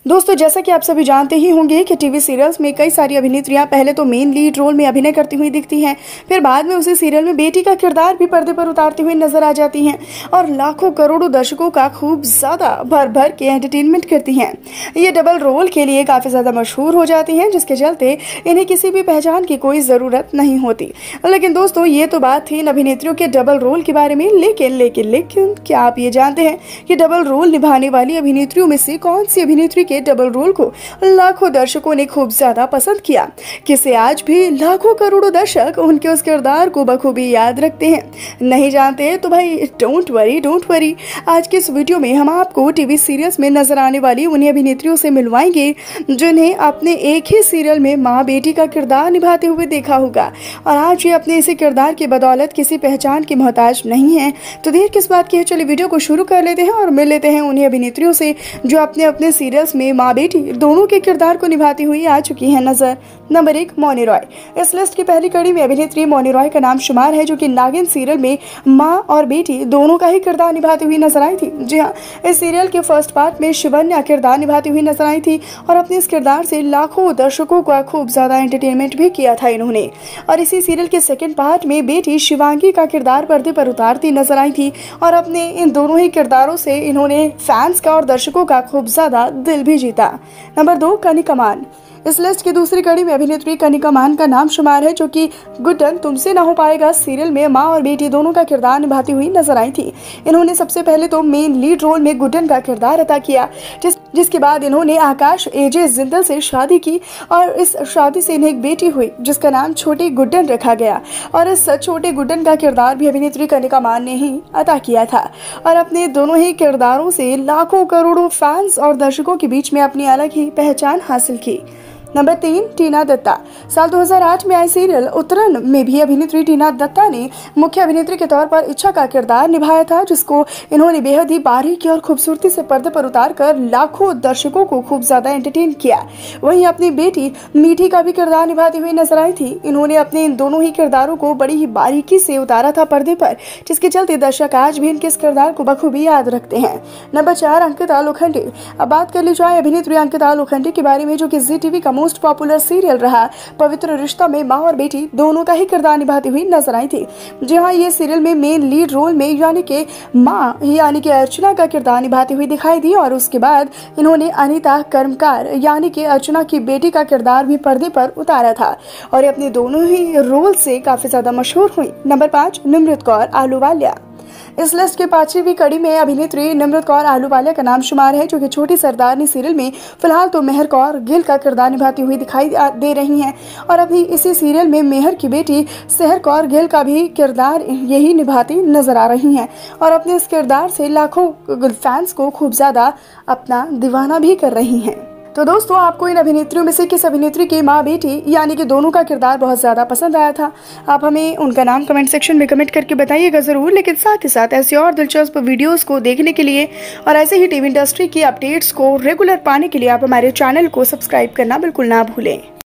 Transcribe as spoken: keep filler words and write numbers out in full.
दोस्तों, जैसा कि आप सभी जानते ही होंगे कि टीवी सीरियल्स में कई सारी अभिनेत्रियां पहले तो मेन लीड रोल में अभिनय करती हुई दिखती हैं, फिर बाद में उसी सीरियल में बेटी का किरदार भी पर्दे पर उतारती हुई नजर आ जाती हैं और लाखों करोड़ों दर्शकों का खूब ज्यादा भर भर के एंटरटेनमेंट करती हैं। ये डबल रोल के लिए काफी ज्यादा मशहूर हो जाती हैं, जिसके चलते इन्हें किसी भी पहचान की कोई जरूरत नहीं होती। लेकिन दोस्तों, ये तो बात थी इन अभिनेत्रियों के डबल रोल के बारे में। लेकिन लेकिन लेकिन क्या आप ये जानते हैं कि डबल रोल निभाने वाली अभिनेत्रियों में से कौन सी अभिनेत्री के डबल रोल को लाखों दर्शकों ने खूब ज्यादा पसंद किया, किसे आज भी लाखों करोड़ों दर्शक उनके उस किरदार को बखूबी याद रखते हैं? नहीं जानते तो भाई डोंट वरी डोंट वरी आज के इस वीडियो में हम आपको टीवी सीरियल्स में नजर आने वाली उन्हीं अभिनेत्रियों से मिलवाएंगे जिन्हें आपने एक ही सीरियल में माँ बेटी का किरदार निभाते हुए देखा होगा और आज ये अपने इसी किरदार की बदौलत किसी पहचान की मोहताज नहीं है। तो देर किस बात की है, चलिए वीडियो को शुरू कर लेते हैं और मिल लेते हैं उन्हीं अभिनेत्रियों से जो अपने अपने सीरियल्स में माँ बेटी दोनों के किरदार को निभाती हुई आ चुकी हैं नजर। नंबर एक, मौनी रॉय। इस लिस्ट की पहली कड़ी में अभिनेत्री मौनी रॉय का नाम शुमार है, जो कि नागिन सीरियल में माँ और बेटी दोनों का ही किरदार निभाती हुई नजर आई थी। जी हाँ, इस सीरियल के फर्स्ट पार्ट में शिवन्या किरदार निभाती हुई नजर आई थी और अपने इस किरदार से लाखों दर्शकों का खूब ज्यादा एंटरटेनमेंट भी किया था इन्होंने। और इसी सीरियल के सेकेंड पार्ट में बेटी शिवांगी का किरदार पर्दे पर उतारती नजर आई थी और अपने इन दोनों ही किरदारों से इन्होंने फैंस का और दर्शकों का खूब ज्यादा दिल भी जीता। नंबर दो, कनिका मान। इस लिस्ट की दूसरी कड़ी में अभिनेत्री कनिका मान का नाम शुमार है, जो कि गुड्डन तुमसे ना हो पाएगा सीरियल में माँ और बेटी दोनों का किरदार निभाती हुई नजर आई थी। इन्होंने सबसे पहले तो मेन लीड रोल में गुड्डन का किरदार अदा किया, जिस जिसके बाद इन्होंने आकाश एजे जिंदल से शादी की और इस शादी से इन्हें एक बेटी हुई जिसका नाम छोटी गुड्डन रखा गया। और इस छोटे गुड्डन का किरदार भी अभिनेत्री कनिका मान ने ही अदा किया था और अपने दोनों ही किरदारों से लाखों करोड़ों फैंस और दर्शकों के बीच में अपनी अलग ही पहचान हासिल की। नंबर तीन, टीना दत्ता। साल दो हज़ार आठ में आई सीरियल उत्तरन में भी अभिनेत्री टीना दत्ता ने मुख्य अभिनेत्री के तौर पर इच्छा का किरदार निभाया था, जिसको इन्होंने बेहद ही बारीकी और खूबसूरती से पर्दे पर उतार कर लाखों दर्शकों को खूब ज्यादा एंटरटेन किया। वहीं अपनी बेटी मीठी का भी किरदार निभाती हुई नजर आई थी। इन्होंने अपने इन दोनों ही किरदारों को बड़ी ही बारीकी से उतारा था पर्दे पर, जिसके चलते दर्शक आज भी इनके इस किरदार को बखूबी याद रखते हैं। नंबर चार, अंकिता लोखंडे। अब बात कर ली जाए अभिनेत्री अंकिता लोखंडे के बारे में, जो कि जी टीवी का मोस्ट पॉपुलर सीरियल रहा पवित्र रिश्ता में माँ और बेटी दोनों का ही किरदार निभाती हुई नजर आई थी। जी हाँ, ये सीरियल में मेन लीड रोल में यानी कि माँ यानी कि अर्चना का किरदार निभाती हुई दिखाई दी और उसके बाद इन्होंने अनीता कर्मकार यानी कि अर्चना की बेटी का किरदार भी पर्दे पर उतारा था और अपने दोनों ही रोल से काफी ज्यादा मशहूर हुई। नंबर पाँच, निमृत कौर आहलूवालिया। इस लिस्ट के पांचवी कड़ी में अभिनेत्री निमृत कौर आहलूवालिया का नाम शुमार है, जो कि छोटी सरदारनी सीरियल में फिलहाल तो मेहर कौर गिल का किरदार निभाती हुई दिखाई दे रही हैं और अभी इसी सीरियल में मेहर की बेटी सेहर कौर गिल का भी किरदार यही निभाती नजर आ रही हैं और अपने इस किरदार से लाखों फैंस को खूब ज्यादा अपना दीवाना भी कर रही हैं। तो दोस्तों, आपको इन अभिनेत्रियों में से किस अभिनेत्री की माँ बेटी यानी कि दोनों का किरदार बहुत ज्यादा पसंद आया था? आप हमें उनका नाम कमेंट सेक्शन में कमेंट करके बताइएगा जरूर। लेकिन साथ ही साथ ऐसे और दिलचस्प वीडियोस को देखने के लिए और ऐसे ही टीवी इंडस्ट्री की अपडेट्स को रेगुलर पाने के लिए आप हमारे चैनल को सब्सक्राइब करना बिल्कुल ना भूलें।